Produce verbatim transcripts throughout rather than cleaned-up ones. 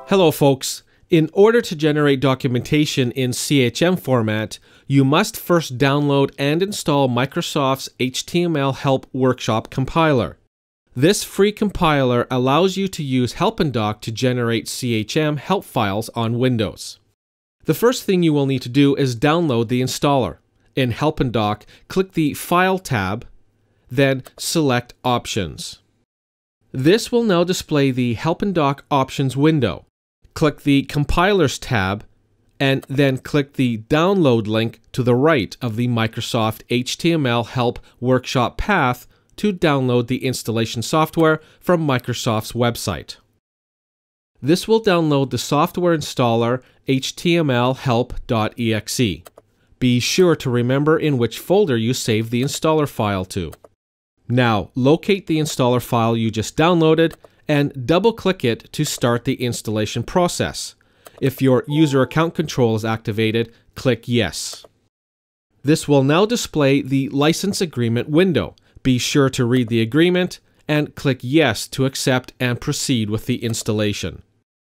Hello folks, in order to generate documentation in C H M format, you must first download and install Microsoft's H T M L Help Workshop compiler. This free compiler allows you to use HelpNDoc to generate C H M help files on Windows. The first thing you will need to do is download the installer. In HelpNDoc, click the File tab, then select Options. This will now display the HelpNDoc Options window. Click the Compilers tab, and then click the download link to the right of the Microsoft H T M L Help Workshop path to download the installation software from Microsoft's website. This will download the software installer H T M L help dot E X E. Be sure to remember in which folder you save the installer file to. Now, locate the installer file you just downloaded and double-click it to start the installation process. If your user account control is activated, click Yes. This will now display the license agreement window. Be sure to read the agreement and click Yes to accept and proceed with the installation.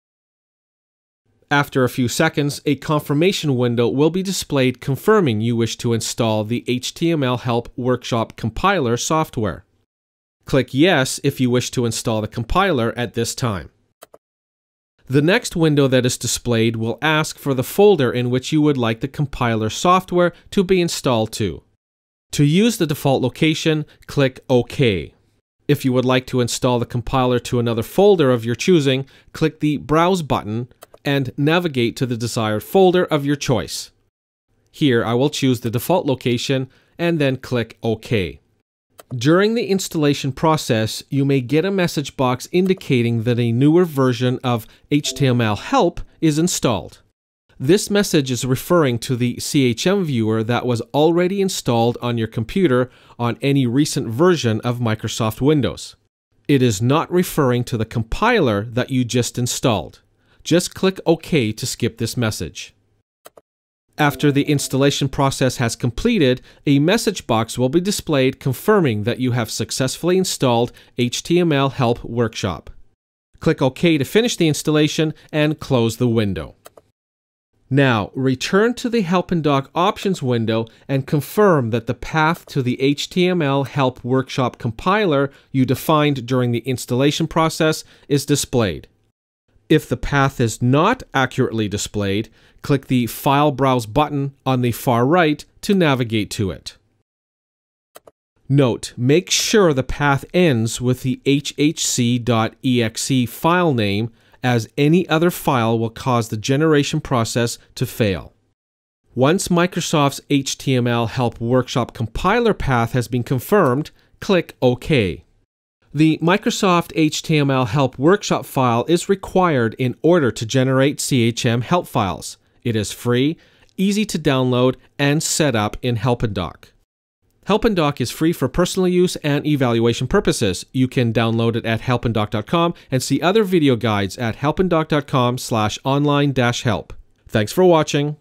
After a few seconds, a confirmation window will be displayed confirming you wish to install the H T M L Help Workshop compiler software. Click Yes if you wish to install the compiler at this time. The next window that is displayed will ask for the folder in which you would like the compiler software to be installed to. To use the default location, click OK. If you would like to install the compiler to another folder of your choosing, click the Browse button and navigate to the desired folder of your choice. Here I will choose the default location and then click OK. During the installation process, you may get a message box indicating that a newer version of H T M L Help is installed. This message is referring to the C H M Viewer that was already installed on your computer on any recent version of Microsoft Windows. It is not referring to the compiler that you just installed. Just click OK to skip this message. After the installation process has completed, a message box will be displayed confirming that you have successfully installed H T M L Help Workshop. Click OK to finish the installation and close the window. Now, return to the HelpNDoc Options window and confirm that the path to the H T M L Help Workshop compiler you defined during the installation process is displayed. If the path is not accurately displayed, click the File Browse button on the far right to navigate to it. Note, make sure the path ends with the H H C dot E X E file name, as any other file will cause the generation process to fail. Once Microsoft's H T M L Help Workshop compiler path has been confirmed, click OK. The Microsoft H T M L Help Workshop file is required in order to generate C H M help files. It is free, easy to download, and set up in HelpNDoc. HelpNDoc is free for personal use and evaluation purposes. You can download it at help n doc dot com and see other video guides at help n doc dot com slash online dash help. Thanks for watching.